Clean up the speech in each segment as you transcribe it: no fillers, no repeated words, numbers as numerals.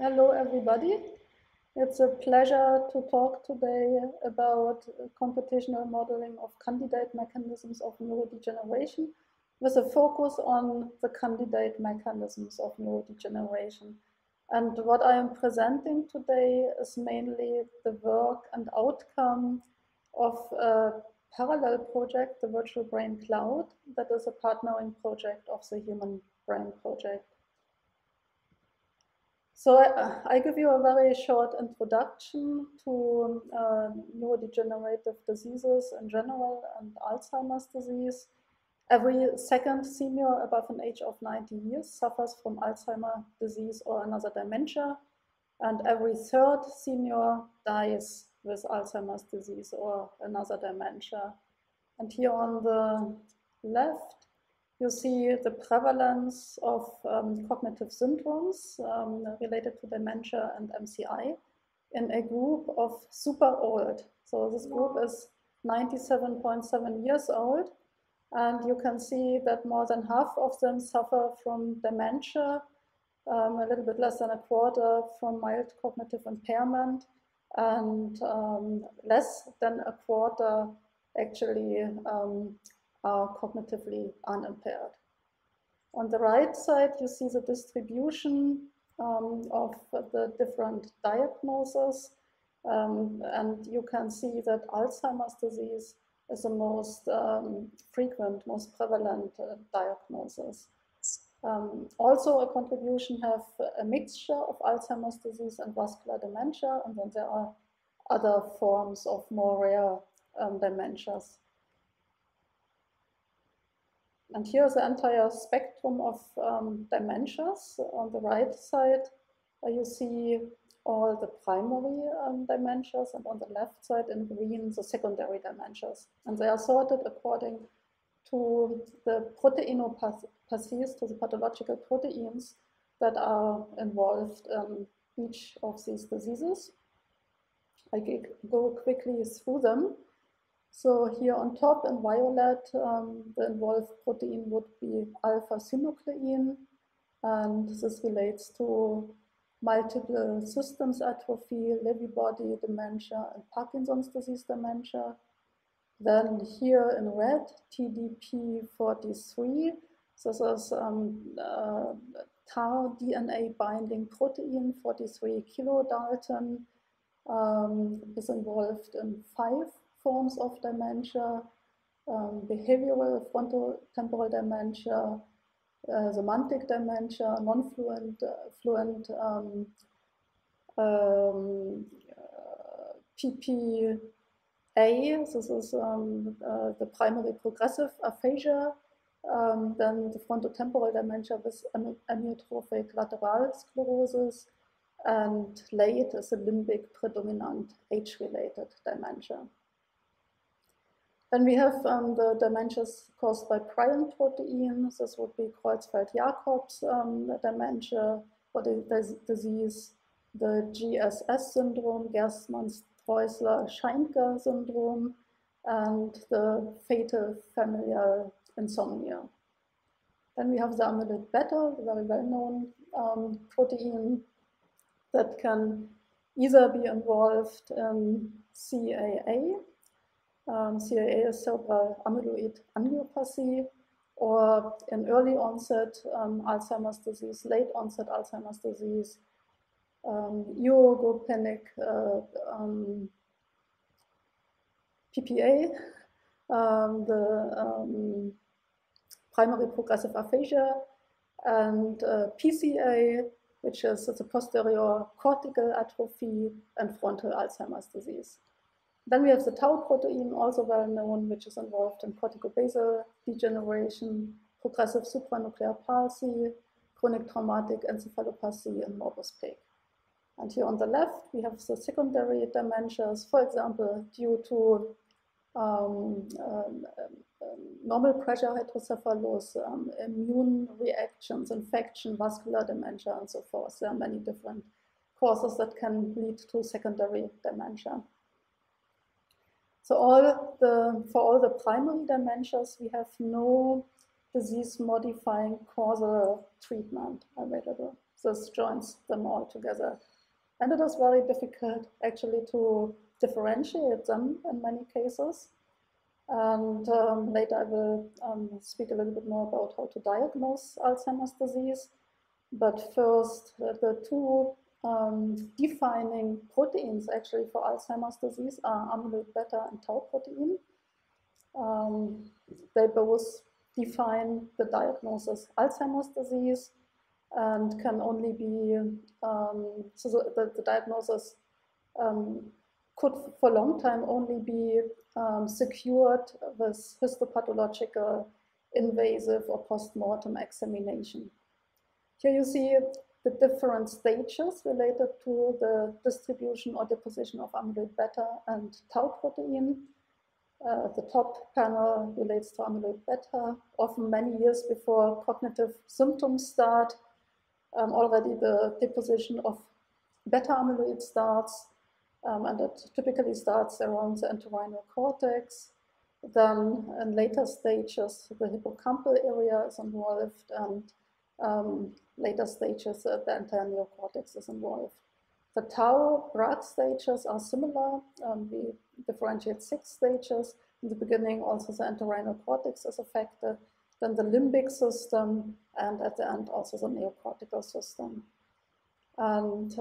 Hello, everybody. It's a pleasure to talk today about computational modeling of candidate mechanisms of neurodegeneration with a focus on the candidate mechanisms of neurodegeneration. And what I am presenting today is mainly the work and outcome of a parallel project, the Virtual Brain Cloud, that is a partnering project of the Human Brain Project. So I give you a very short introduction to neurodegenerative diseases in general and Alzheimer's disease. Every second senior above an age of 90 years suffers from Alzheimer's disease or another dementia, and every third senior dies with Alzheimer's disease or another dementia. And here on the left, you see the prevalence of cognitive syndromes related to dementia and MCI in a group of super old. So this group is 97.7 years old, and you can see that more than half of them suffer from dementia, a little bit less than a quarter from mild cognitive impairment, and less than a quarter actually are cognitively unimpaired. On the right side, you see the distribution of the different diagnoses, and you can see that Alzheimer's disease is the most frequent, most prevalent diagnosis. Also a contribution have a mixture of Alzheimer's disease and vascular dementia, and then there are other forms of more rare dementias. And here's the entire spectrum of dementias. On the right side, you see all the primary dementias, and on the left side in green, the secondary dementias. And they are sorted according to the proteinopathies, to the pathological proteins that are involved in each of these diseases. I go quickly through them. So here on top in violet, the involved protein would be alpha-synuclein, and this relates to multiple systems atrophy, Lewy body dementia, and Parkinson's disease dementia. Then here in red, TDP43, this is tau DNA binding protein 43 kilodalton, is involved in 5 forms of dementia, behavioral frontotemporal dementia, semantic dementia, non-fluent, fluent PPA. This is the primary progressive aphasia, then the frontotemporal dementia with amyotrophic lateral sclerosis, and late is a limbic predominant age-related dementia. Then we have the dementias caused by prion proteins. This would be Creutzfeldt-Jakob's dementia or the disease, the GSS syndrome, Gerstmann-Streusler-Scheinker syndrome, and the fatal familial insomnia. Then we have the amyloid beta, the very well-known protein that can either be involved in CAA. CAA is cerebral amyloid angiopathy, or in early onset Alzheimer's disease, late onset Alzheimer's disease, urogopenic PPA, the primary progressive aphasia, and PCA, which is the posterior cortical atrophy and frontal Alzheimer's disease. Then we have the tau protein, also well known, which is involved in corticobasal degeneration, progressive supranuclear palsy, chronic traumatic encephalopathy, and morbus Pick. And here on the left, we have the secondary dementias, for example, due to normal pressure hydrocephalus, immune reactions, infection, vascular dementia, and so forth. There are many different causes that can lead to secondary dementia. So for all the primary dementias, we have no disease-modifying causal treatment available. this joins them all together. And it is very difficult actually to differentiate them in many cases. And later I will speak a little bit more about how to diagnose Alzheimer's disease. But first, the two defining proteins actually for Alzheimer's disease are amyloid beta and tau protein. They both define the diagnosis Alzheimer's disease and can only be, so the diagnosis could for a long time only be secured with histopathological, invasive or post-mortem examination. Here you see the different stages related to the distribution or deposition of amyloid beta and tau protein. The top panel relates to amyloid beta. Often many years before cognitive symptoms start, already the deposition of beta amyloid starts, and it typically starts around the entorhinal cortex. Then in later stages, the hippocampal area is involved, and later stages, the entire neocortex is involved. The tau Bragg stages are similar. We differentiate 6 stages. In the beginning, also the entorhinal cortex is affected, then the limbic system, and at the end, also the neocortical system. And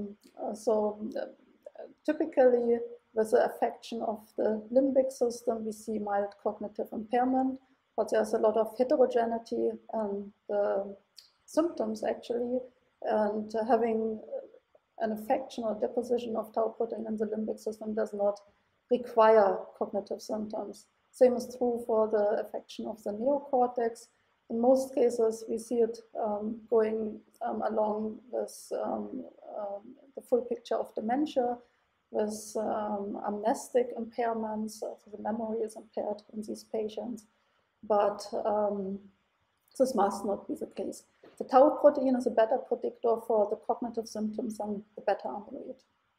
typically, with the affection of the limbic system, we see mild cognitive impairment, but there's a lot of heterogeneity in the symptoms actually, and having an affection or deposition of tau protein in the limbic system does not require cognitive symptoms. Same is true for the affection of the neocortex. In most cases, we see it going along with the full picture of dementia, with amnestic impairments, so the memory is impaired in these patients, but this must not be the case. The tau protein is a better predictor for the cognitive symptoms than the beta amyloid.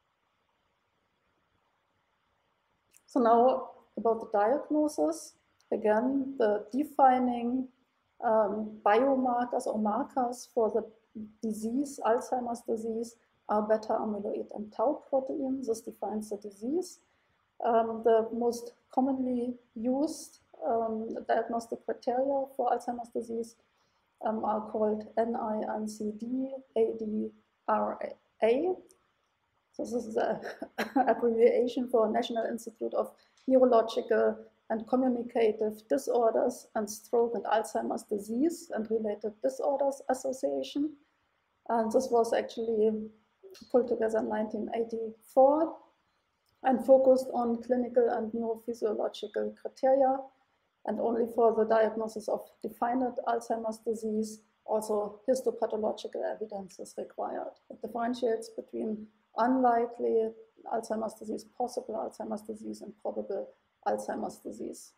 So now about the diagnosis. Again, the defining biomarkers or markers for the disease, Alzheimer's disease, are beta amyloid and tau protein. This defines the disease. The most commonly used diagnostic criteria for Alzheimer's disease are called NINCD, ADRA. So this is an abbreviation for National Institute of Neurological and Communicative Disorders and Stroke and Alzheimer's Disease and Related Disorders Association. And this was actually pulled together in 1984 and focused on clinical and neurophysiological criteria, and only for the diagnosis of defined Alzheimer's disease, also histopathological evidence is required. It differentiates between unlikely Alzheimer's disease, possible Alzheimer's disease, and probable Alzheimer's disease.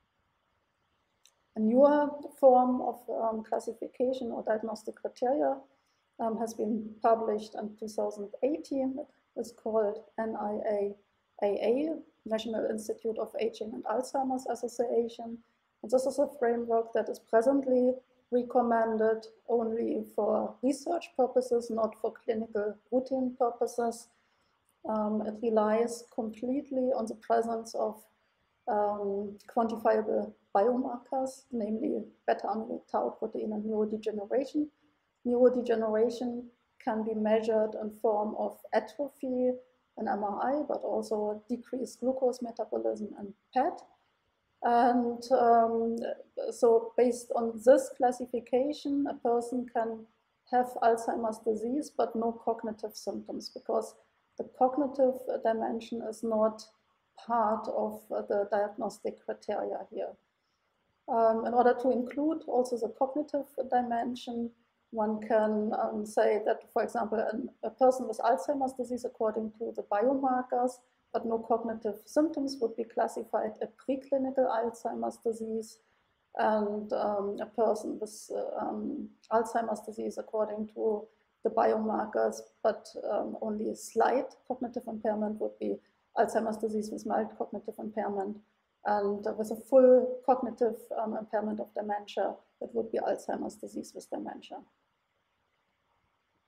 A newer form of classification or diagnostic criteria has been published in 2018. It is called NIAAA, National Institute of Aging and Alzheimer's Association. And this is a framework that is presently recommended only for research purposes, not for clinical routine purposes. It relies completely on the presence of quantifiable biomarkers, namely beta amyloid, tau protein, and neurodegeneration. Neurodegeneration can be measured in form of atrophy and MRI, but also decreased glucose metabolism and PET. And so based on this classification, a person can have Alzheimer's disease, but no cognitive symptoms, because the cognitive dimension is not part of the diagnostic criteria here. In order to include also the cognitive dimension, one can say that, for example, a person with Alzheimer's disease, according to the biomarkers, but no cognitive symptoms, would be classified a preclinical Alzheimer's disease, and a person with Alzheimer's disease, according to the biomarkers, but only slight cognitive impairment, would be Alzheimer's disease with mild cognitive impairment, and with a full cognitive impairment of dementia, it would be Alzheimer's disease with dementia.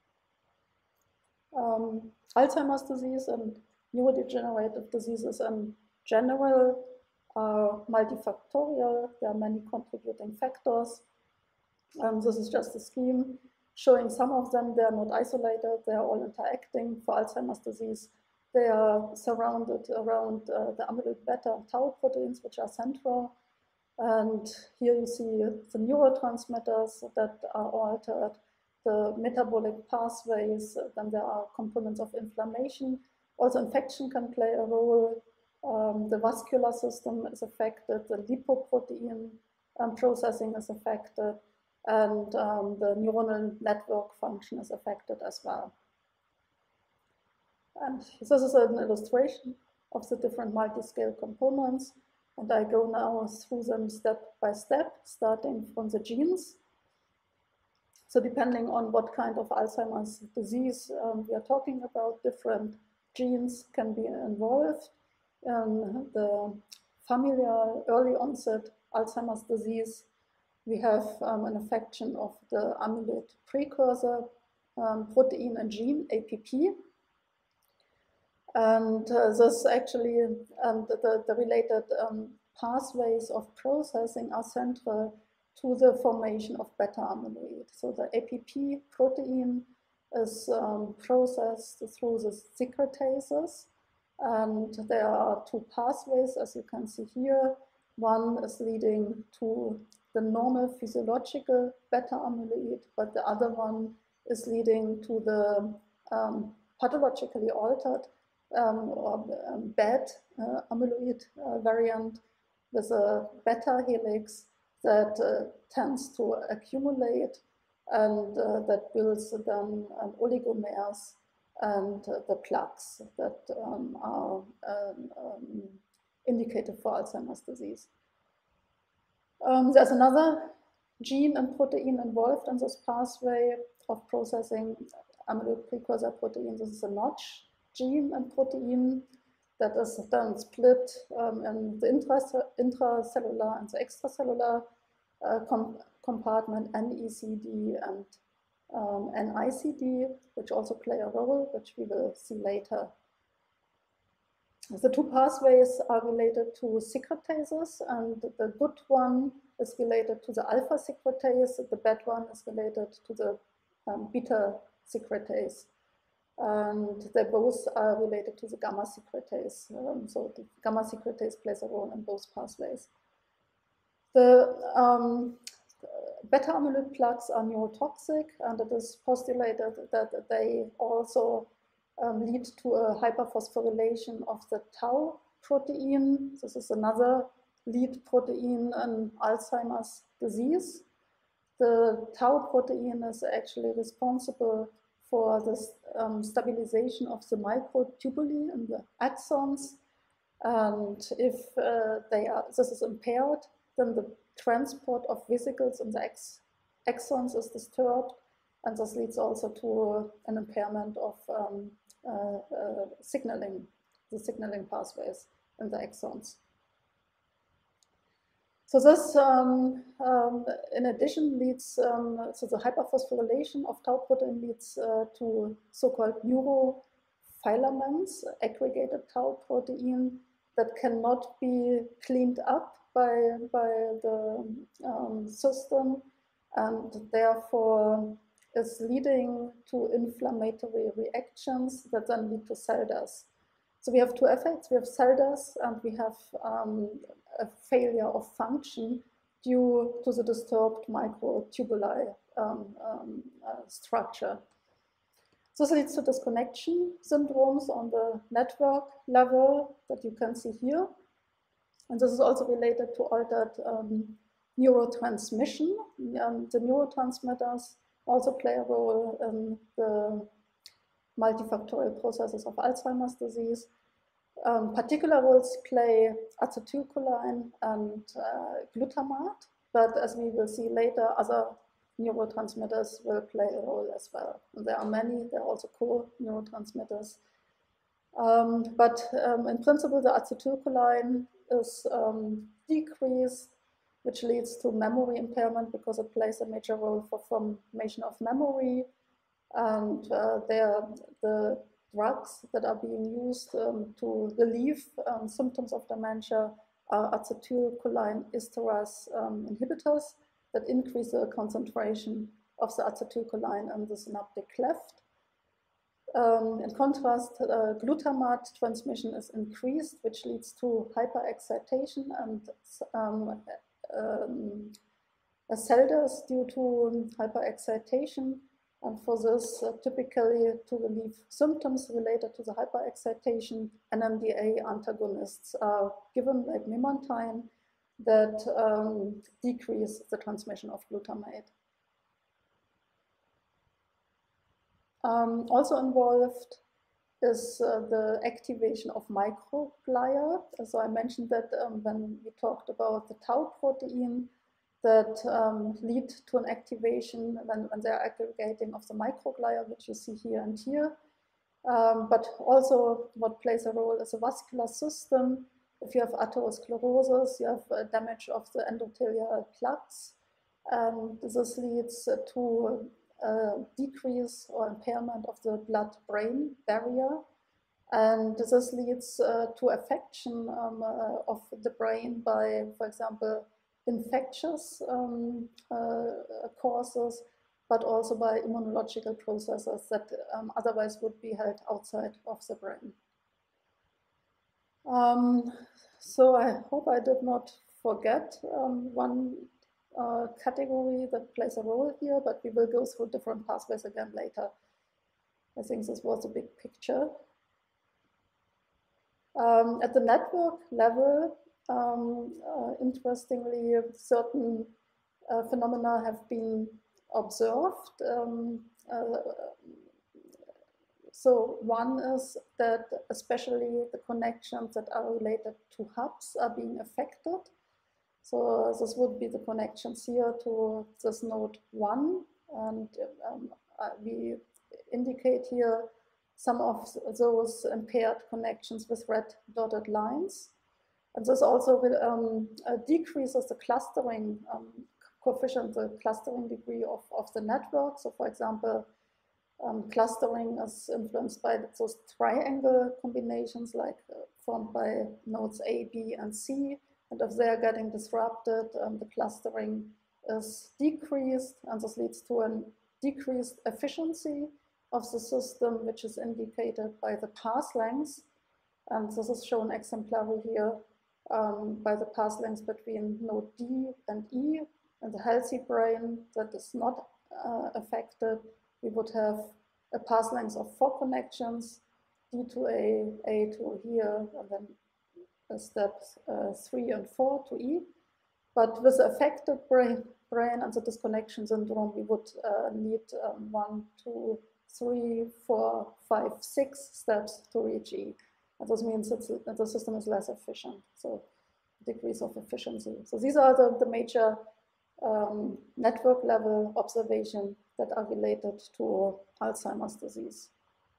Alzheimer's disease and neurodegenerative diseases in general are multifactorial. There are many contributing factors. This is just a scheme showing some of them. They are not isolated. They are all interacting. For Alzheimer's disease, they are surrounded around the amyloid beta and tau proteins, which are central. And here you see the neurotransmitters that are altered, the metabolic pathways, then there are components of inflammation. Also infection can play a role. The vascular system is affected, the lipoprotein processing is affected, and the neuronal network function is affected as well. And this is an illustration of the different multi-scale components. And I go now through them step by step, starting from the genes. So depending on what kind of Alzheimer's disease we are talking about, different genes can be involved. In the familial early onset Alzheimer's disease, we have an affection of the amyloid precursor protein and gene, APP. And this actually, the related pathways of processing are central to the formation of beta amyloid. So the APP protein is processed through the secretases, and there are two pathways, as you can see here. One is leading to the normal physiological beta amyloid, but the other one is leading to the pathologically altered bad amyloid variant with a beta helix that tends to accumulate and that builds then oligomers and the plaques that are indicated for Alzheimer's disease. There's another gene and protein involved in this pathway of processing amyloid precursor protein. This is a Notch gene and protein that is then split in the intracellular and the extracellular compartment, NECD and NICD, which also play a role, which we will see later. The two pathways are related to secretases, and the good one is related to the alpha secretase, the bad one is related to the beta secretase. And they both are related to the gamma secretase. So the gamma secretase plays a role in both pathways. The beta amyloid plaques are neurotoxic, and it is postulated that they also lead to a hyperphosphorylation of the tau protein. This is another lead protein in Alzheimer's disease. The tau protein is actually responsible for the stabilization of the microtubuli in the axons. And if this is impaired, then the transport of vesicles in the axons is disturbed, and this leads also to an impairment of signaling, the signaling pathways in the axons. So this, in addition, leads, so the hyperphosphorylation of tau protein leads to so-called neurofilaments, aggregated tau protein, that cannot be cleaned up by the system, and therefore is leading to inflammatory reactions that then lead to cell death. So we have two effects. We have cell death, and we have a failure of function due to the disturbed microtubuli structure. This leads to disconnection syndromes on the network level that you can see here. And this is also related to altered neurotransmission. The neurotransmitters also play a role in the multifactorial processes of Alzheimer's disease. Particular roles play acetylcholine and glutamate, but as we will see later, other neurotransmitters will play a role as well. And there are many, there are also co-neurotransmitters. But in principle, the acetylcholine is decreased, which leads to memory impairment because it plays a major role for formation of memory. And the drugs that are being used to relieve symptoms of dementia are acetylcholine esterase inhibitors that increase the concentration of the acetylcholine in the synaptic cleft. In contrast, glutamate transmission is increased, which leads to hyperexcitation and cell death due to hyperexcitation. And for this, typically to relieve symptoms related to the hyperexcitation, NMDA antagonists are given, like memantine, that decrease the transmission of glutamate. Also involved is the activation of microglia. So I mentioned that when we talked about the tau protein that lead to an activation when they're aggregating of the microglia, which you see here and here. But also what plays a role is the vascular system. If you have atherosclerosis, you have damage of the endothelial plaques. And this leads to decrease or impairment of the blood-brain barrier. And this leads to affection of the brain by, for example, infectious causes, but also by immunological processes that otherwise would be held outside of the brain. So I hope I did not forget one category that plays a role here, but we will go through different pathways again later. I think this was a big picture. At the network level, interestingly, certain phenomena have been observed. So one is that especially the connections that are related to hubs are being affected. So this would be the connections here to this node 1, and we indicate here some of those impaired connections with red dotted lines. And this also will, decreases the clustering coefficient, the clustering degree of the network. So for example, clustering is influenced by those triangle combinations like formed by nodes A, B, and C. And if they are getting disrupted, the clustering is decreased, and this leads to a decreased efficiency of the system, which is indicated by the path lengths. And this is shown exemplary here by the path lengths between node D and E. In the healthy brain that is not affected, we would have a path length of 4 connections, D to A to here, and then steps 3 and 4 to E. But with the affected brain and the disconnection syndrome, we would need 1, 2, 3, 4, 5, 6 steps to reach E. And this means that the system is less efficient, so decrease of efficiency. So these are the major network level observations that are related to Alzheimer's disease.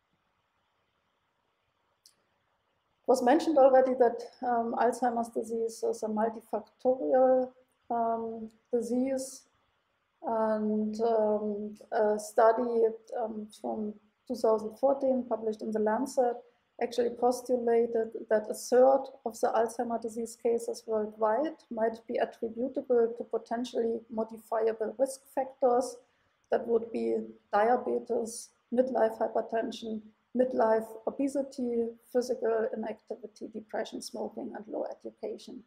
It was mentioned already that Alzheimer's disease is a multifactorial disease, and a study from 2014 published in The Lancet actually postulated that a third of the Alzheimer's disease cases worldwide might be attributable to potentially modifiable risk factors that would be diabetes, midlife hypertension, midlife obesity, physical inactivity, depression, smoking, and low education.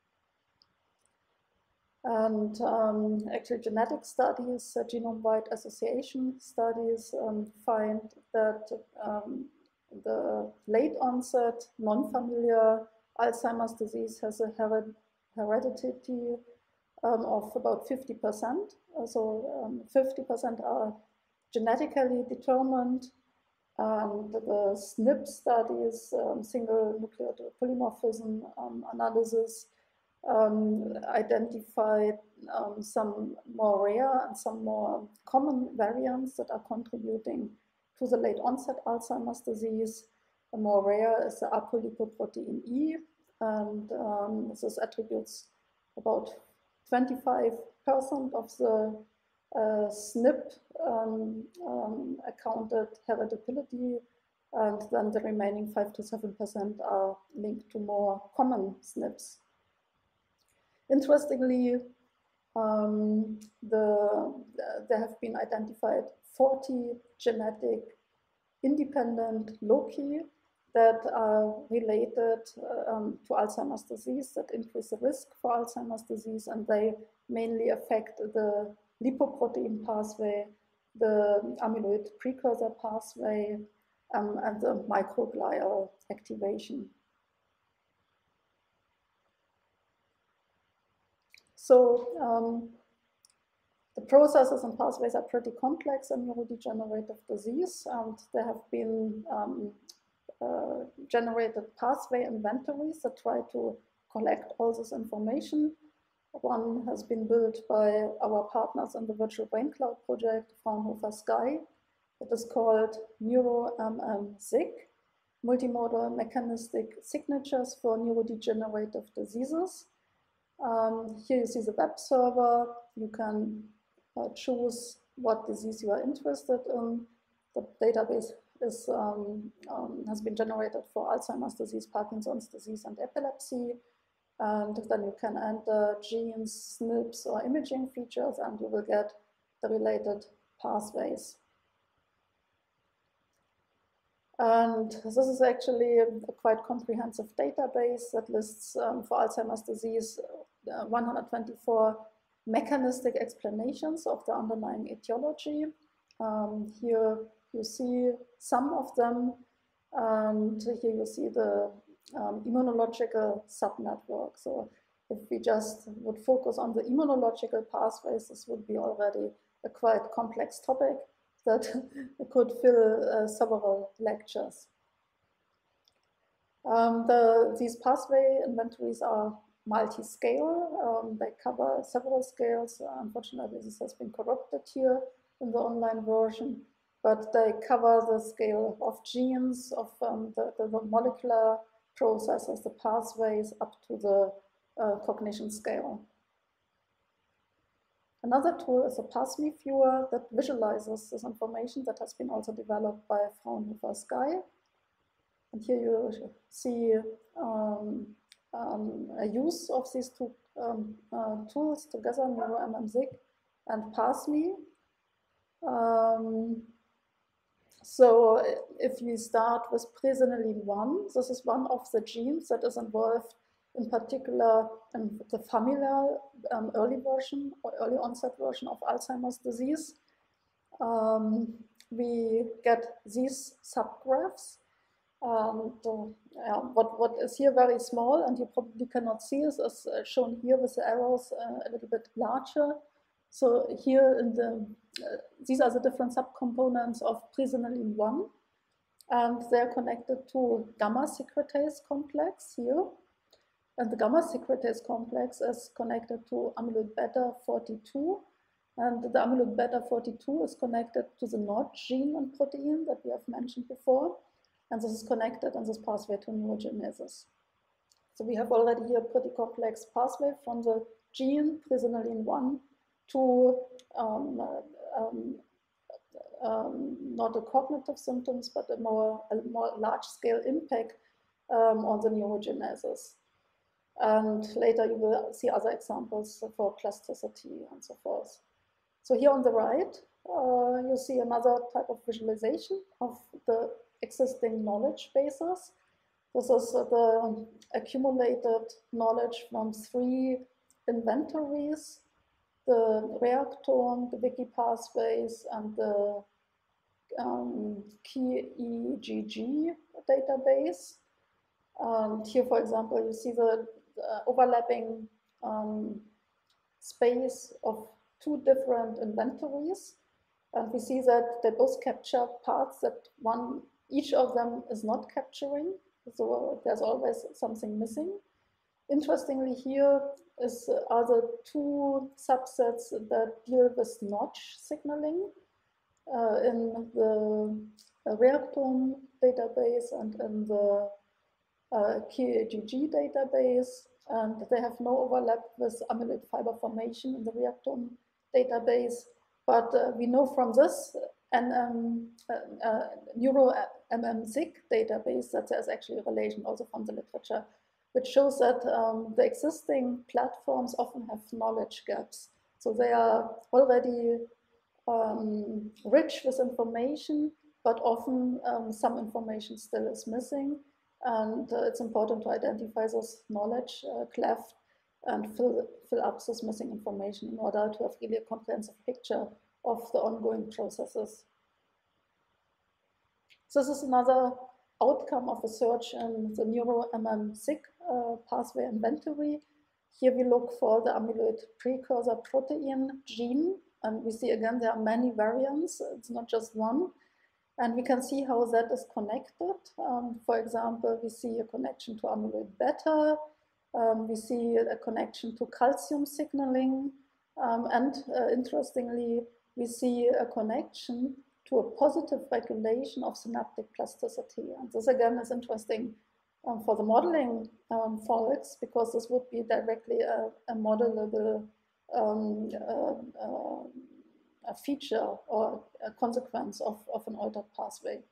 And actually genetic studies, genome-wide association studies find that the late onset non-familiar Alzheimer's disease has a heredity of about 50%. So 50% are genetically determined. The SNP studies, single nuclear polymorphism analysis, identified some more rare and some more common variants that are contributing to the late onset Alzheimer's disease. The more rare is the apolipoprotein E, and this attributes about 25% of the SNP accounted heritability, and then the remaining 5 to 7% are linked to more common SNPs. Interestingly, there have been identified 40 genetic independent loci that are related to Alzheimer's disease, that increase the risk for Alzheimer's disease, and they mainly affect the lipoprotein pathway, the amyloid precursor pathway, and the microglial activation. So the processes and pathways are pretty complex in neurodegenerative disease, and there have been generated pathway inventories that try to collect all this information. One has been built by our partners in the Virtual Brain Cloud project, Fraunhofer SCAI. It is called NeuroMMSig, Multimodal Mechanistic Signatures for Neurodegenerative Diseases. Here you see the web server. You can choose what disease you are interested in. The database is, has been generated for Alzheimer's disease, Parkinson's disease, and epilepsy. And then you can enter genes, SNPs, or imaging features, and you will get the related pathways. And this is actually a quite comprehensive database that lists for Alzheimer's disease 124 mechanistic explanations of the underlying etiology. Here you see some of them, and here you see the immunological subnetwork. So if we just would focus on the immunological pathways, this would be already a quite complex topic that could fill several lectures. These pathway inventories are multi-scale. They cover several scales. Unfortunately, this has been corrupted here in the online version, but they cover the scale of genes, of the molecular processes, the pathways, up to the cognition scale. Another tool is a PASMI viewer that visualizes this information that has been also developed by Fraunhofer SCAI. And here you see a use of these two tools together, NeuroMMSig and PASMI. So if we start with presenilin 1, this is one of the genes that is involved in particular in the familial early version or early onset version of Alzheimer's disease. We get these subgraphs. What is here very small, and you probably cannot see, is shown here with the arrows a little bit larger. So here in the these are the different subcomponents of presenilin 1, and they're connected to gamma secretase complex here. And the gamma secretase complex is connected to amyloid beta 42, and the amyloid beta 42 is connected to the NOD gene and protein that we have mentioned before, and this is connected in this pathway to neurogenesis. So we have already here a pretty complex pathway from the gene presenilin 1 to not the cognitive symptoms, but a more large-scale impact on the neurogenesis. And later you will see other examples for plasticity and so forth. So here on the right, you see another type of visualization of the existing knowledge bases. This is the accumulated knowledge from 3 inventories: the Reactome, the Wiki pathways, and the KEGG database. And here, for example, you see the overlapping space of 2 different inventories. And we see that they both capture parts that each of them is not capturing. So there's always something missing. Interestingly, here are the 2 subsets that deal with notch signaling in the Reactome database and in the KEGG database, and they have no overlap with amyloid fiber formation in the Reactome database, But we know from this NeurMM-SIG database that there's actually a relation also from the literature, which shows that the existing platforms often have knowledge gaps. So they are already rich with information, but often some information still is missing. And it's important to identify those knowledge cleft and fill up this missing information in order to have really a comprehensive picture of the ongoing processes. So this is another outcome of a search in the NeurMM-SIG pathway inventory. Here we look for the amyloid precursor protein gene, and we see again there are many variants, it's not just one. And we can see how that is connected. For example, we see a connection to amyloid beta, we see a connection to calcium signaling, and interestingly, we see a connection to a positive regulation of synaptic plasticity. And this again is interesting for the modeling folks, because this would be directly a modelable a feature or a consequence of an altered pathway.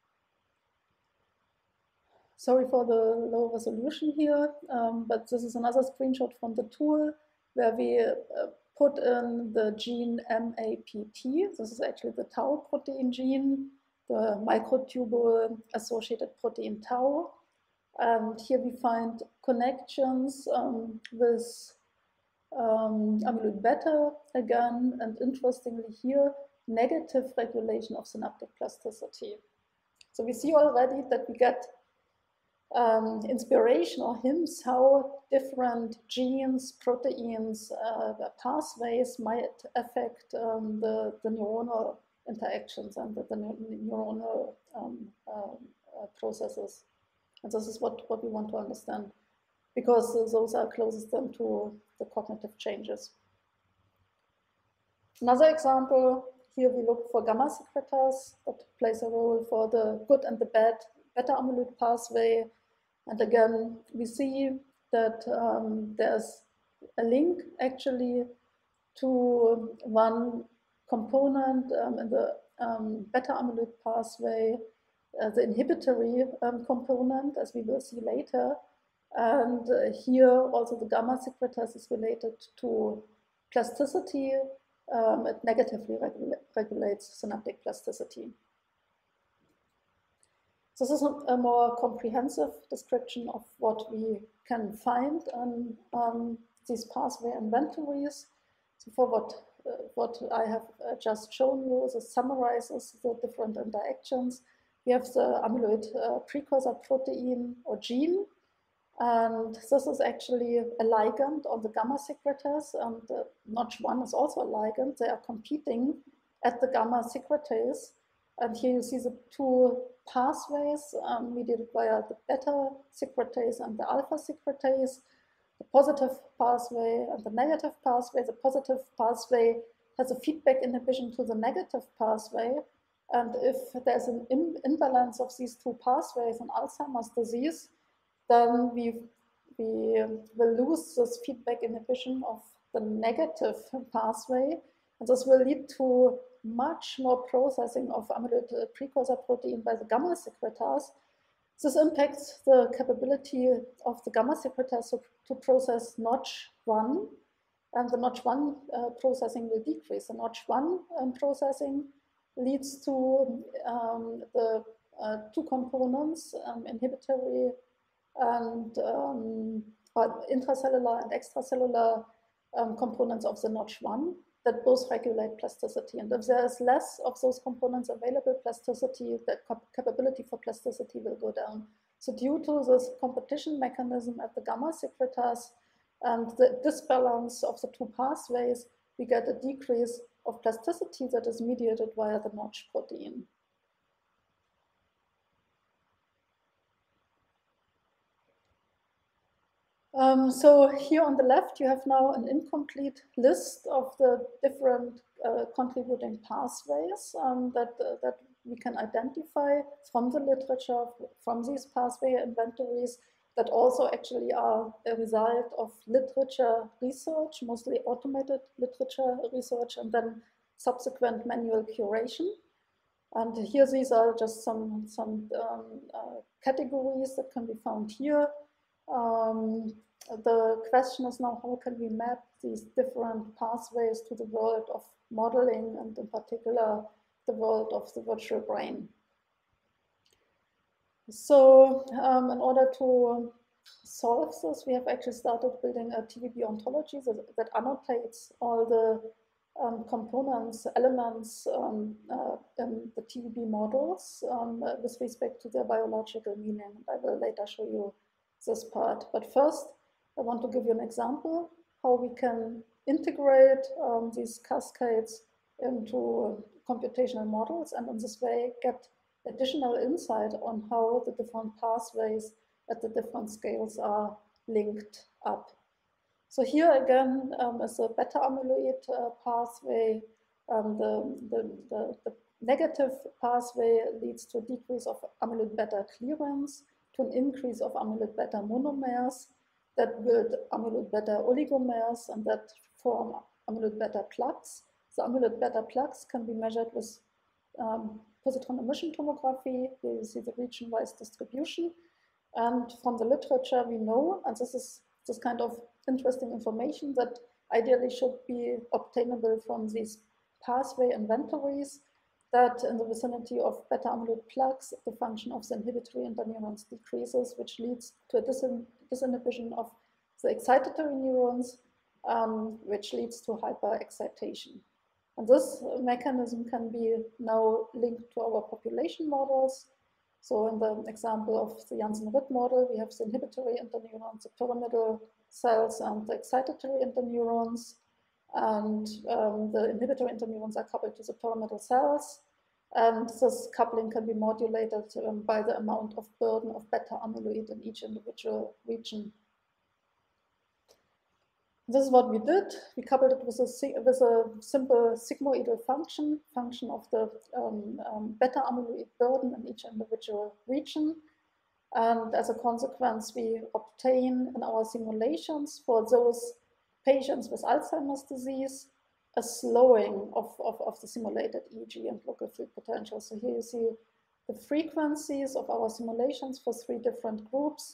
Sorry for the low resolution here, but this is another screenshot from the tool where we put in the gene MAPT. This is actually the tau protein gene, the microtubule associated protein tau. And here we find connections with amyloid beta again, and interestingly here, negative regulation of synaptic plasticity. So we see already that we get inspiration or hints how different genes, proteins, pathways might affect the neuronal interactions and the neuronal processes. And this is what we want to understand, because those are closest then to the cognitive changes. Another example, here we look for gamma secretase that plays a role for the good and the bad beta amyloid pathway. And again, we see that there's a link actually to one component in the beta amyloid pathway, the inhibitory component, as we will see later. And here also the gamma secretase is related to plasticity. It negatively regulates synaptic plasticity. This is a more comprehensive description of what we can find on these pathway inventories. So for what I have just shown you, this summarizes the different interactions. We have the amyloid precursor protein or gene, and this is actually a ligand on the gamma secretase, and Notch1 is also a ligand. They are competing at the gamma secretase, and here you see the two pathways mediated via the beta secretase and the alpha secretase, the positive pathway and the negative pathway. The positive pathway has a feedback inhibition to the negative pathway, and if there's an imbalance of these two pathways in Alzheimer's disease, then we will lose this feedback inhibition of the negative pathway, and this will lead to much more processing of amyloid precursor protein by the gamma secretase. This impacts the capability of the gamma secretase to process Notch1, and the Notch1 processing will decrease. The Notch1 processing leads to the two components, inhibitory and intracellular and extracellular components of the Notch1 that both regulate plasticity. And if there is less of those components available, plasticity, the capability for plasticity will go down. So due to this competition mechanism at the gamma secretase and the disbalance of the two pathways, we get a decrease of plasticity that is mediated via the Notch protein. So here on the left, you have now an incomplete list of the different contributing pathways that we can identify from the literature, from these pathway inventories, that also actually are a result of literature research, mostly automated literature research, and then subsequent manual curation. And here these are just some categories that can be found here. The question is now, how can we map these different pathways to the world of modeling, and in particular the world of the virtual brain. So in order to solve this, we have actually started building a TVB ontology that annotates all the components, elements in the TVB models with respect to their biological meaning. I will later show you this part. But first, I want to give you an example how we can integrate these cascades into computational models, and in this way get additional insight on how the different pathways at the different scales are linked up. So here again is a beta amyloid pathway. The negative pathway leads to a decrease of amyloid beta clearance, to an increase of amyloid beta monomers that build amyloid beta oligomers and that form amyloid beta plaques. The amyloid beta plaques can be measured with positron emission tomography. Here you see the region-wise distribution. And from the literature we know, and this is this kind of interesting information that ideally should be obtainable from these pathway inventories, that in the vicinity of beta amyloid plaques, the function of the inhibitory interneurons decreases, which leads to a disinhibition of the excitatory neurons, which leads to hyperexcitation. And this mechanism can be now linked to our population models. So in the example of the Janssen-Ritt model, we have the inhibitory interneurons, the pyramidal cells, and the excitatory interneurons. And the inhibitory interneurons are coupled to the pyramidal cells. And this coupling can be modulated by the amount of burden of beta amyloid in each individual region. This is what we did. We coupled it with a simple sigmoidal function of the beta amyloid burden in each individual region. And as a consequence, we obtain in our simulations for those patients with Alzheimer's disease a slowing of the simulated EEG and local field potential. So here you see the frequencies of our simulations for 3 different groups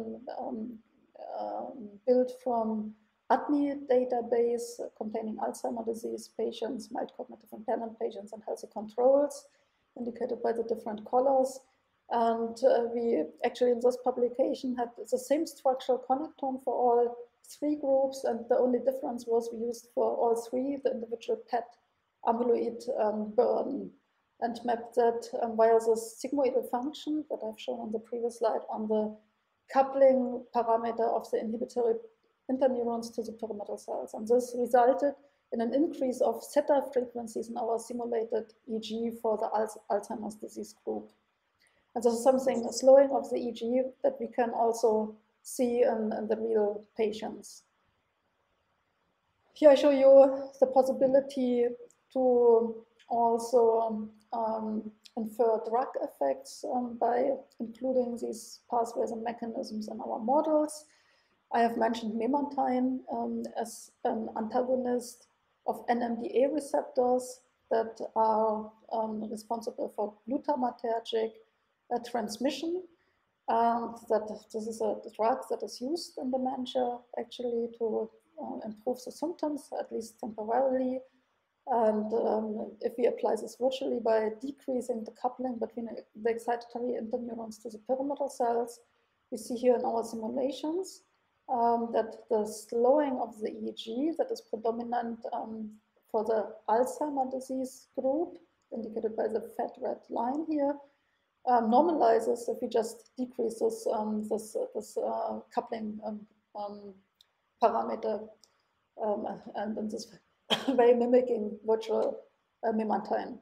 built from ADNI database containing Alzheimer's disease patients, mild cognitive impairment patients, and healthy controls, indicated by the different colors. And we actually in this publication had the same structural connectome for all 3 groups, and the only difference was we used for all 3 the individual PET amyloid burden, and mapped that via this sigmoidal function that I've shown on the previous slide on the coupling parameter of the inhibitory interneurons to the pyramidal cells. And this resulted in an increase of theta frequencies in our simulated EEG for the Alzheimer's disease group. And this is something, a slowing of the EEG that we can also see in the real patients. Here I show you the possibility to also infer drug effects by including these pathways and mechanisms in our models. I have mentioned memantine as an antagonist of NMDA receptors that are responsible for glutamatergic transmission. And that this is a drug that is used in dementia actually to improve the symptoms, at least temporarily. And if we apply this virtually by decreasing the coupling between the excitatory interneurons to the pyramidal cells, we see here in our simulations that the slowing of the EEG that is predominant for the Alzheimer's disease group, indicated by the fat red line here, normalizes if we just decrease this coupling parameter, and in this way mimicking virtual memantine.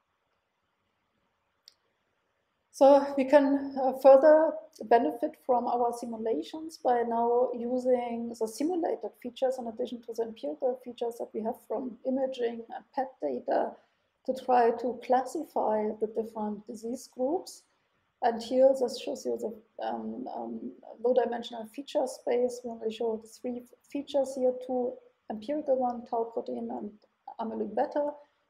So we can further benefit from our simulations by now using the simulated features in addition to the empirical features that we have from imaging and PET data to try to classify the different disease groups. And here this shows you the low-dimensional feature space. We only show 3 features here, 2 empirical ones, tau protein and amyloid beta.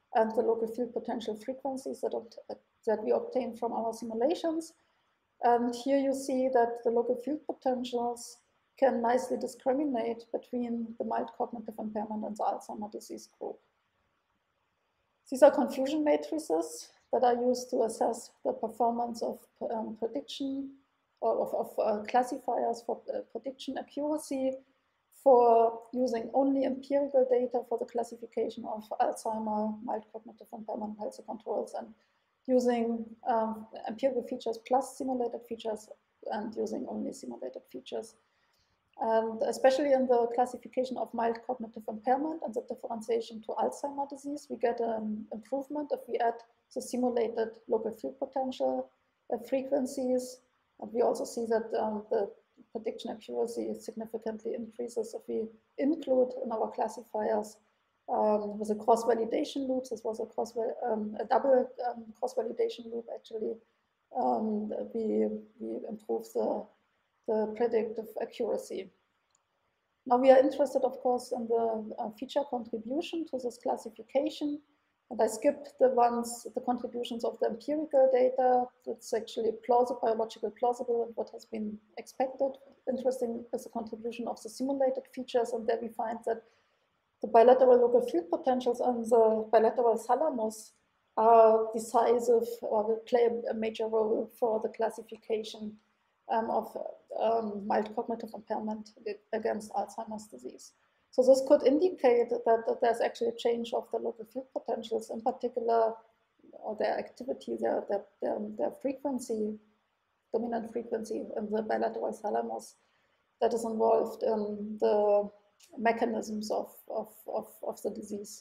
and the local field potential frequencies that we obtain from our simulations. And here you see that the local field potentials can nicely discriminate between the mild cognitive impairment and the Alzheimer's disease group. These are confusion matrices that are used to assess the performance of prediction or of classifiers for prediction accuracy, for using only empirical data for the classification of Alzheimer, mild cognitive impairment, healthy controls, and using empirical features plus simulated features, and using only simulated features. And especially in the classification of mild cognitive impairment and the differentiation to Alzheimer's disease, we get an improvement if we add the simulated local field potential frequencies. And we also see that the prediction accuracy significantly increases if we include in our classifiers with a cross-validation loop. This was a double cross-validation loop, actually. We improve the predictive accuracy. Now we are interested, of course, in the feature contribution to this classification. And I skipped the contributions of the empirical data. That's actually biologically plausible and what has been expected. Interesting is the contribution of the simulated features, and there we find that the bilateral local field potentials and the bilateral thalamus are decisive or play a major role for the classification of mild cognitive impairment against Alzheimer's disease. So this could indicate that there's actually a change of the local field potentials, in particular, or their activity, their frequency, dominant frequency in the bilateral thalamus that is involved in the mechanisms of the disease.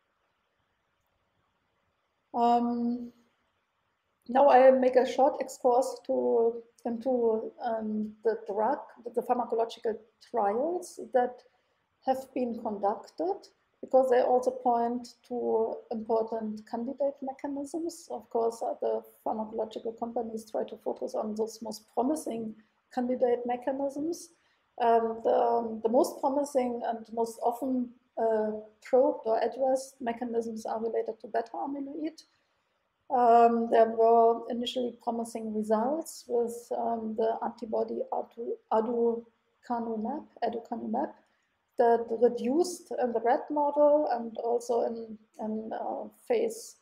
Now I'll make a short excursus into the pharmacological trials that have been conducted, because they also point to important candidate mechanisms. Of course, the pharmacological companies try to focus on those most promising candidate mechanisms. The most promising and most often probed or addressed mechanisms are related to beta amyloid. There were initially promising results with the antibody aducanumab that reduced in the rat model and also in phase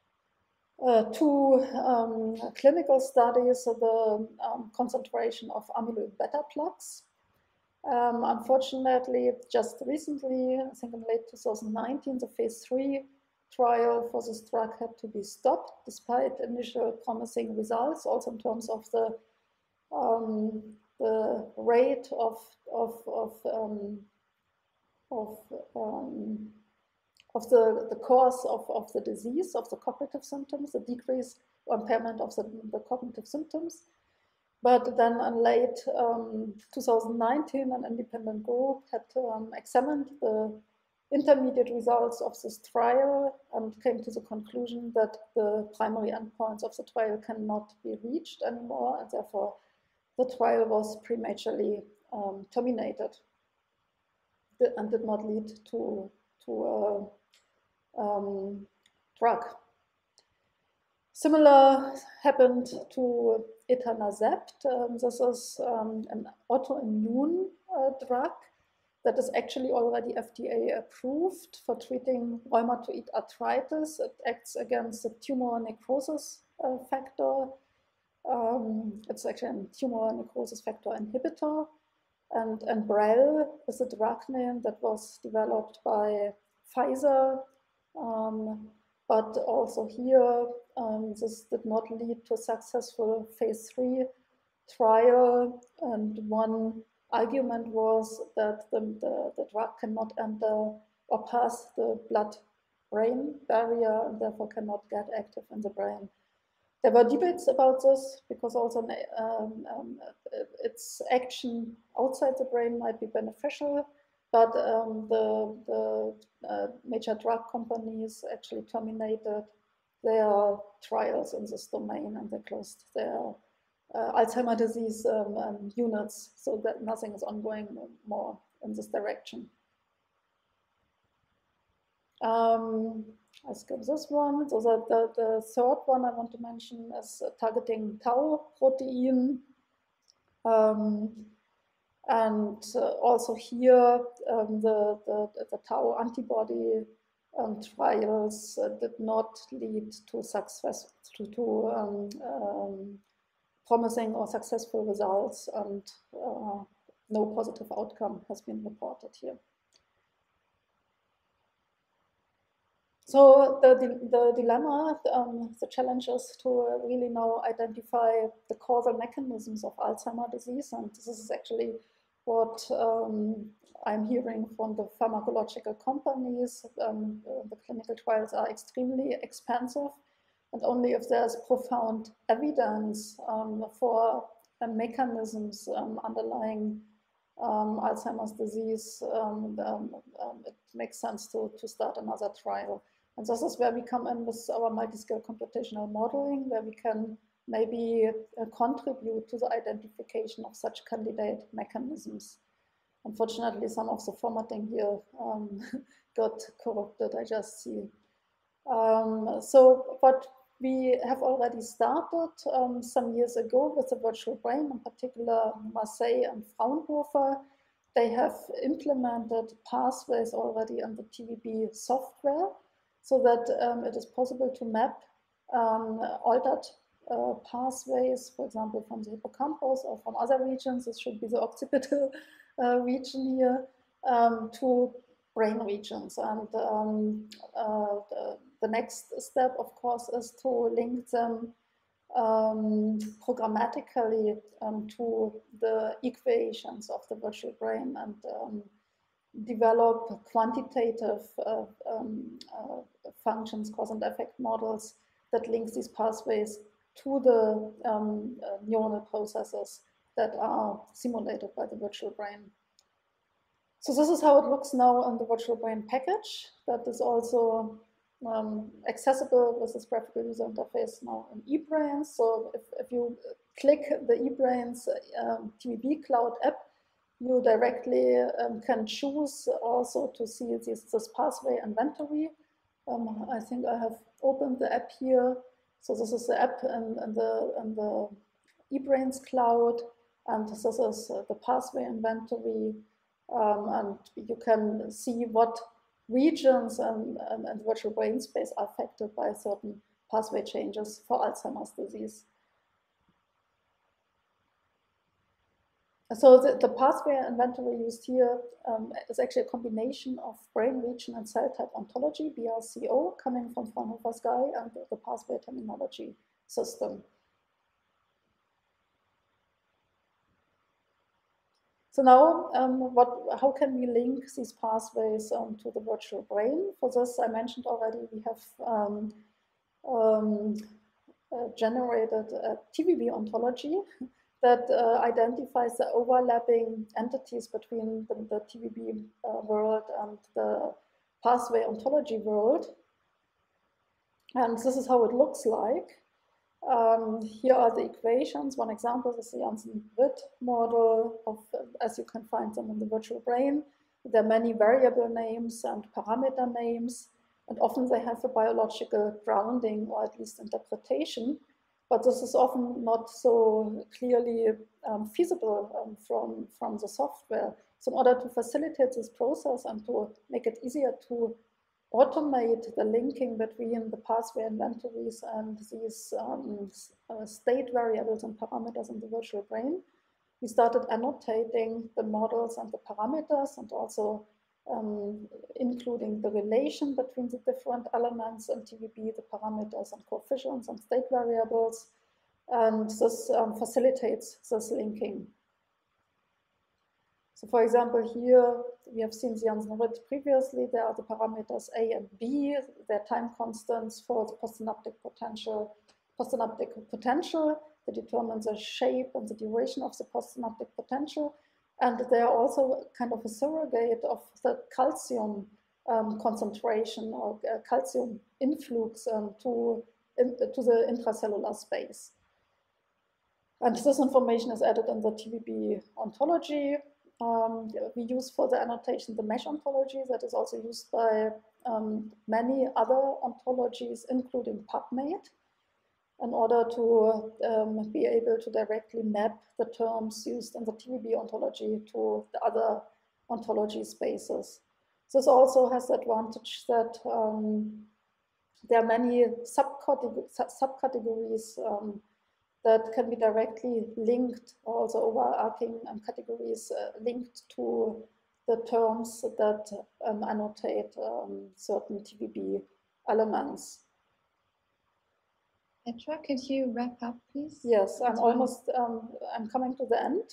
2 clinical studies the concentration of amyloid beta plaques. Unfortunately, just recently, I think in late 2019, the phase 3 trial for this drug had to be stopped despite initial promising results, also in terms of the rate of the course of the disease, of the cognitive symptoms, the decrease or impairment of the cognitive symptoms. But then in late 2019, an independent group had examined the intermediate results of this trial and came to the conclusion that the primary endpoints of the trial cannot be reached anymore, and therefore the trial was prematurely terminated and did not lead to a drug. Similar happened to etanercept. This is an autoimmune drug that is actually already FDA approved for treating rheumatoid arthritis. It acts against the tumor necrosis factor. It's actually a tumor necrosis factor inhibitor. And Enbrel is a drug name that was developed by Pfizer, but also here this did not lead to a successful phase 3 trial. And one argument was that the drug cannot enter or pass the blood-brain barrier and therefore cannot get active in the brain. There were debates about this because also its action outside the brain might be beneficial, but the major drug companies actually terminated their trials in this domain, and they closed their Alzheimer's disease units, so that nothing is ongoing more in this direction. I skip this one. So the third one I want to mention is targeting tau protein. And also here, the tau antibody trials did not lead to success, promising or successful results, and no positive outcome has been reported here. So the dilemma, the challenge is to really now identify the causal mechanisms of Alzheimer's disease, and this is actually what I'm hearing from the pharmacological companies. The clinical trials are extremely expensive, and only if there's profound evidence for mechanisms underlying Alzheimer's disease, it makes sense to start another trial. And this is where we come in with our multi-scale computational modeling, where we can maybe contribute to the identification of such candidate mechanisms. Unfortunately, some of the formatting here got corrupted, I just see. So what we have already started some years ago with the virtual brain, in particular Marseille and Fraunhofer. They have implemented pathways already in the TVB software, so that it is possible to map altered pathways, for example, from the hippocampus or from other regions. This should be the occipital region here, to brain regions. And the next step, of course, is to link them programmatically to the equations of the virtual brain, and develop quantitative functions, cause and effect models that links these pathways to the neuronal processes that are simulated by the virtual brain. So this is how it looks now on the virtual brain package. That is also accessible with this graphical user interface now in eBrains. So if you click the eBrains TVB Cloud app, you directly can choose also to see this pathway inventory. I think I have opened the app here. So this is the app in the eBrains Cloud, and this is the pathway inventory. And you can see what regions and virtual brain space are affected by certain pathway changes for Alzheimer's disease. So the pathway inventory used here is actually a combination of brain region and cell type ontology, BRCO, coming from Fraunhofer Sky, and the pathway terminology system. So now, how can we link these pathways to the virtual brain? For this, I mentioned already, we have generated a TVB ontology that identifies the overlapping entities between the TVB world and the pathway ontology world. And this is how it looks like. Here are the equations. One example is the Janssen-Britt model, as you can find them in the virtual brain. There are many variable names and parameter names, and often they have a biological grounding, or at least interpretation. But this is often not so clearly feasible from the software. So in order to facilitate this process and to make it easier to automate the linking between the pathway inventories and these state variables and parameters in the virtual brain, we started annotating the models and the parameters, and also including the relation between the different elements in TVB, the parameters and coefficients and state variables. And this facilitates this linking. So for example, here we have seen the Janssen-Britt previously. There are the parameters A and B, their time constants for the postsynaptic potential. They determine the shape and the duration of the postsynaptic potential. And they are also kind of a surrogate of the calcium concentration or calcium influx to the intracellular space. And this information is added in the TVB ontology. we use for the annotation the mesh ontology that is also used by many other ontologies, including PubMed, in order to be able to directly map the terms used in the TVB ontology to the other ontology spaces. This also has the advantage that there are many subcategories that can be directly linked, also overarching categories linked to the terms that annotate certain TVB elements. Petra, could you wrap up, please? Yes, I'm almost, I'm coming to the end.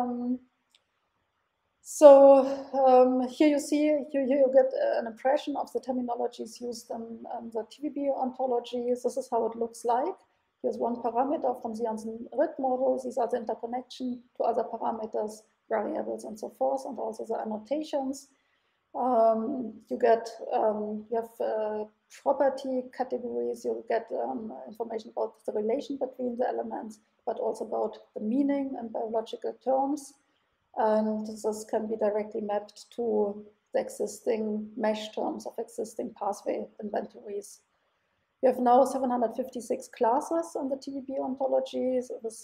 So here you see, here you get an impression of the terminologies used in the TVB ontology. This is how it looks like. Here's one parameter from the Janssen-Ritt model. These are the interconnection to other parameters, variables, and so forth, and also the annotations. You have property categories. You get information about the relation between the elements, but also about the meaning in biological terms. And this can be directly mapped to the existing mesh terms of existing pathway inventories. We have now 756 classes in the TVB ontologies with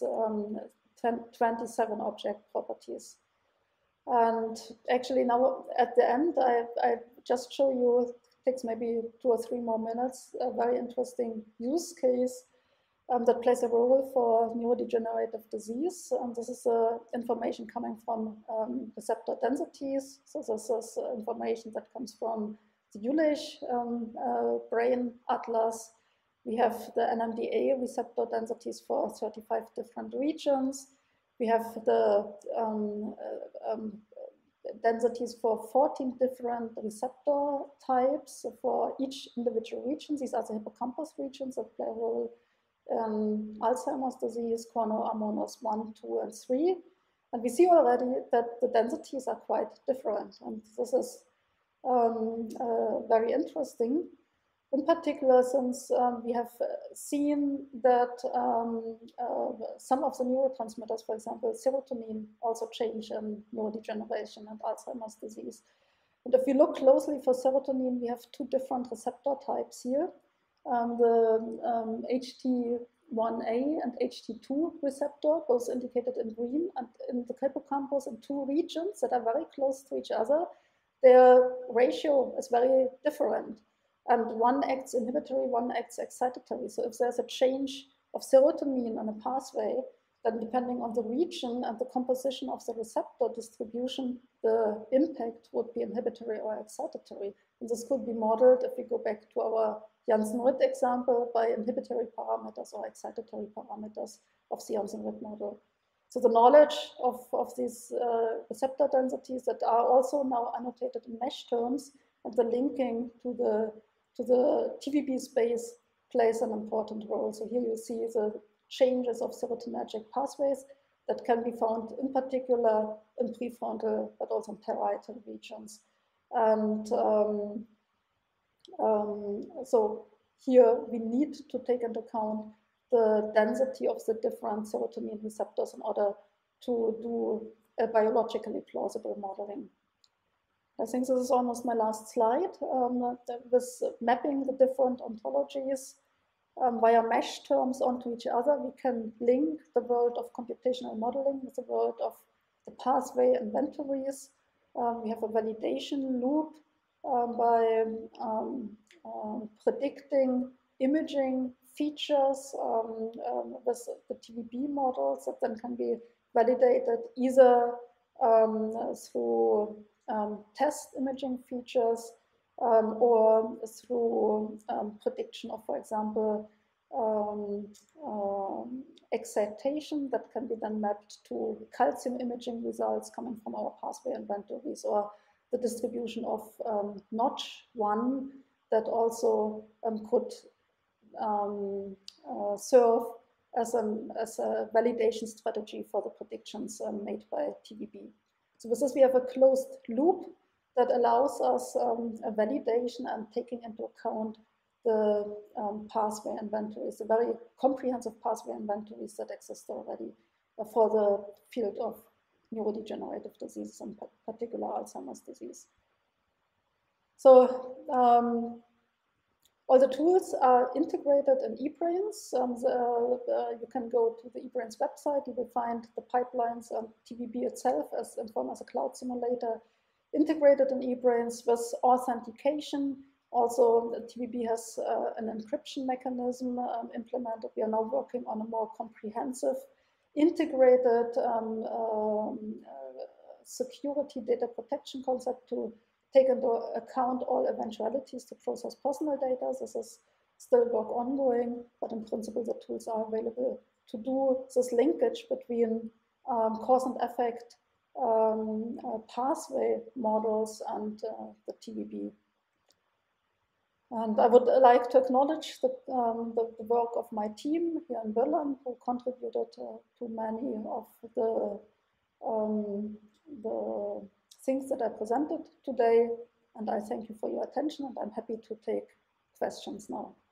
27 object properties. And actually now at the end, I just show you, it takes maybe 2 or 3 more minutes, a very interesting use case that plays a role for neurodegenerative disease. And this is information coming from receptor densities. So this is information that comes from the Jülich brain atlas. We have the NMDA receptor densities for 35 different regions. We have the densities for 14 different receptor types for each individual region. These are the hippocampus regions that play a role in Alzheimer's disease, Korno-Ammonis 1, 2, and 3. And we see already that the densities are quite different. And this is very interesting. In particular, since we have seen that some of the neurotransmitters, for example, serotonin, also change in neurodegeneration and Alzheimer's disease. And if we look closely for serotonin, we have 2 different receptor types here. The HT1A and HT2 receptor, both indicated in green, and in the hippocampus in 2 regions that are very close to each other, their ratio is very different. And one acts inhibitory, one acts excitatory. So if there's a change of serotonin in a pathway, then depending on the region and the composition of the receptor distribution, the impact would be inhibitory or excitatory. And this could be modeled, if we go back to our Janssen-Ritt example, by inhibitory parameters or excitatory parameters of the Janssen-Ritt model. So the knowledge of these receptor densities that are also now annotated in mesh terms and the linking to the TVB space plays an important role. So here you see the changes of serotonergic pathways that can be found in particular in prefrontal, but also in parietal regions. And so here we need to take into account the density of the different serotonin receptors in order to do a biologically plausible modeling. I think this is almost my last slide. With mapping the different ontologies via mesh terms onto each other, we can link the world of computational modeling with the world of the pathway inventories. We have a validation loop by predicting imaging features with the TVB models that then can be validated either through test imaging features or through prediction of, for example, excitation that can be then mapped to calcium imaging results coming from our pathway inventories, or the distribution of Notch1 that also could serve as a validation strategy for the predictions made by TVB. So with this, we have a closed loop that allows us a validation and taking into account the pathway inventories, the very comprehensive pathway inventories that exist already for the field of neurodegenerative diseases, in particular Alzheimer's disease. So all the tools are integrated in eBrains. You can go to the eBrains website. You will find the pipelines and TVB itself as Inform as a cloud simulator integrated in eBrains with authentication. Also, the TVB has an encryption mechanism implemented. We are now working on a more comprehensive, integrated security data protection concept to take into account all eventualities to process personal data. This is still work ongoing, but in principle, the tools are available to do this linkage between cause and effect pathway models and the TVB. And I would like to acknowledge the work of my team here in Berlin, who contributed to many of the things that I presented today. And I thank you for your attention, and I'm happy to take questions now.